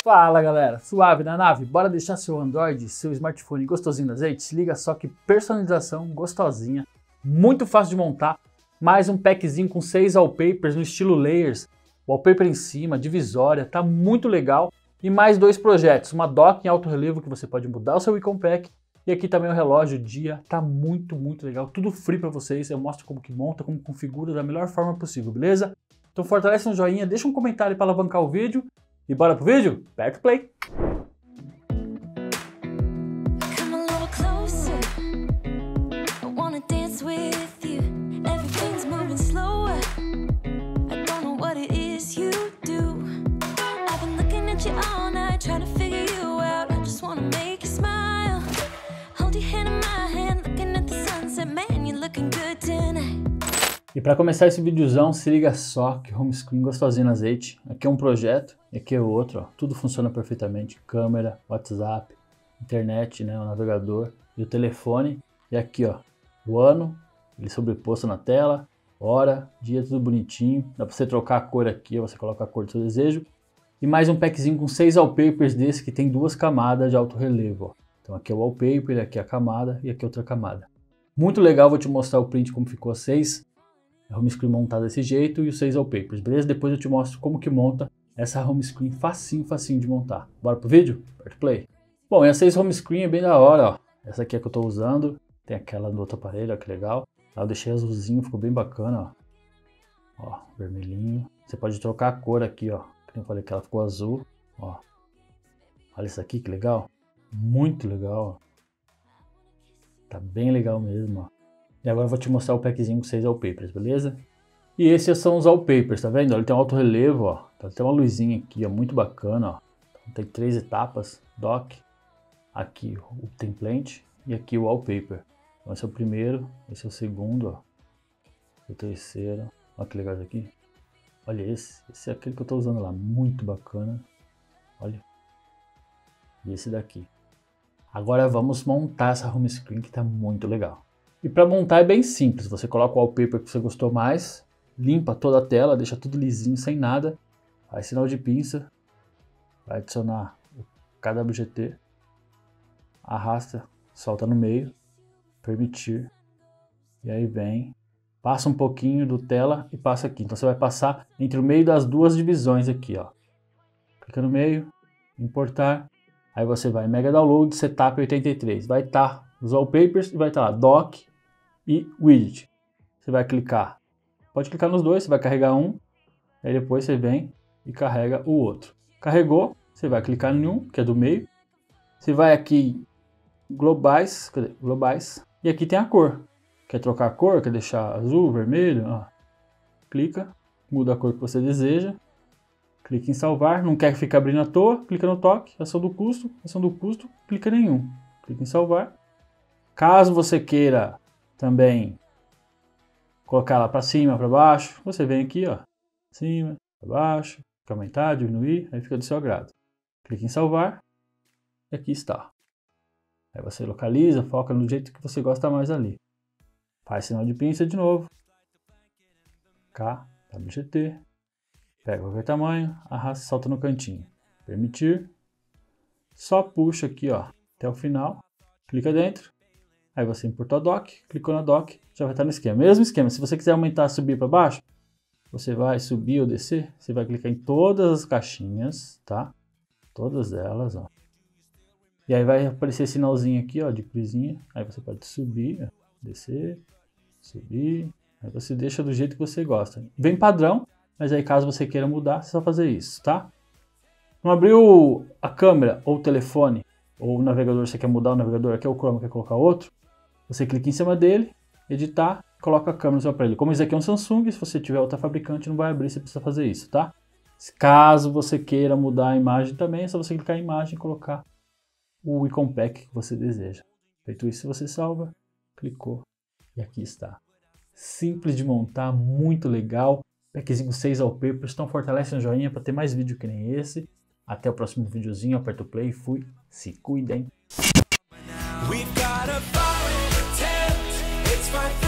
Fala galera, suave na nave? Bora deixar seu Android, seu smartphone gostosinho no azeite? Se liga só que personalização gostosinha, muito fácil de montar, mais um packzinho com 6 wallpapers no estilo layers, wallpaper em cima, divisória, tá muito legal. E mais 2 projetos, uma dock em alto relevo que você pode mudar o seu icon pack, e aqui também o relógio, o dia, tá muito legal, tudo free pra vocês, eu mostro como que monta, como configura da melhor forma possível, beleza? Então fortalece um joinha, deixa um comentário para alavancar o vídeo, e bora pro vídeo? Aperta o play! E para começar esse videozão, se liga só que home screen gostosinho no azeite. Aqui é um projeto e aqui é o outro, ó. Tudo funciona perfeitamente. Câmera, WhatsApp, internet, né, o navegador e o telefone. E aqui, ó, o ano, ele sobreposto na tela, hora, dia, tudo bonitinho. Dá para você trocar a cor aqui, ó, você coloca a cor do seu desejo. E mais um packzinho com 6 wallpapers desse que tem 2 camadas de alto relevo, ó. Então aqui é o wallpaper, aqui é a camada e aqui é outra camada. Muito legal, vou te mostrar o print como ficou 6. Home screen montada desse jeito e os 6 wallpapers, beleza? Depois eu te mostro como que monta essa home screen facinho de montar. Bora pro vídeo? Aperta o play. Bom, e a 6 home screen é bem da hora, ó. Essa aqui é que eu tô usando, tem aquela no outro aparelho, ó, que legal. Lá eu deixei azulzinho, ficou bem bacana, ó. Ó, vermelhinho. Você pode trocar a cor aqui, ó. Como eu falei que ela ficou azul, ó. Olha isso aqui, que legal. Muito legal, ó. Tá bem legal mesmo, ó. E agora eu vou te mostrar o packzinho com 6 wallpapers, beleza? E esses são os wallpapers, tá vendo? Ele tem um alto relevo, ó. Tem uma luzinha aqui, ó, muito bacana, ó. Então, tem 3 etapas, dock, aqui o template e aqui o wallpaper. Então, esse é o primeiro, esse é o segundo, ó. O terceiro, olha que legal isso aqui. Olha esse é aquele que eu tô usando lá, muito bacana. Olha. E esse daqui. Agora vamos montar essa home screen que tá muito legal. E para montar é bem simples, você coloca o wallpaper que você gostou mais, limpa toda a tela, deixa tudo lisinho, sem nada, faz sinal de pinça, vai adicionar o KWGT, arrasta, solta no meio, permitir, e aí vem, passa um pouquinho do tela e passa aqui. Então você vai passar entre o meio das 2 divisões aqui, ó. Clica no meio, importar, aí você vai Mega Download, Setup 83, vai estar os wallpapers e vai estar lá Dock e Widget. Você vai clicar, pode clicar nos dois, você vai carregar um, aí depois você vem e carrega o outro. Carregou, você vai clicar em um, que é do meio, você vai aqui globais, cadê? Globais, e aqui tem a cor. Quer trocar a cor, quer deixar azul, vermelho, ó. Clica, muda a cor que você deseja, clica em salvar, não quer ficar abrindo à toa, clica no toque, ação do custo, clica em nenhum, clica em salvar. Caso você queira também colocar ela para cima, para baixo, você vem aqui, ó, cima, para baixo, quer aumentar, diminuir, aí fica do seu agrado. Clica em salvar e aqui está. Aí você localiza, foca no jeito que você gosta mais ali. Faz sinal de pinça de novo. K, WGT, pega qualquer tamanho, arrasta e solta no cantinho. Permitir, só puxa aqui, ó, até o final, clica dentro. Aí você importou a dock, clicou na dock, já vai estar no esquema. Mesmo esquema, se você quiser aumentar, subir para baixo, você vai subir ou descer, você vai clicar em todas as caixinhas, tá? Todas elas, ó. E aí vai aparecer esse sinalzinho aqui, ó, de cruzinha. Aí você pode subir, ó, descer, subir. Aí você deixa do jeito que você gosta. Bem padrão, mas aí caso você queira mudar, é só fazer isso, tá? Não abriu a câmera ou o telefone, ou o navegador, você quer mudar o navegador, aqui é o Chrome, quer colocar outro. Você clica em cima dele, editar, coloca a câmera no seu aparelho. Como esse aqui é um Samsung, se você tiver outra fabricante não vai abrir, você precisa fazer isso, tá? Caso você queira mudar a imagem também, é só você clicar em imagem e colocar o icon pack que você deseja. Feito isso, você salva, clicou e aqui está. Simples de montar, muito legal. Packzinho 6 wallpapers, então fortalece um joinha para ter mais vídeo que nem esse. Até o próximo videozinho, aperta o play, fui, se cuidem. It's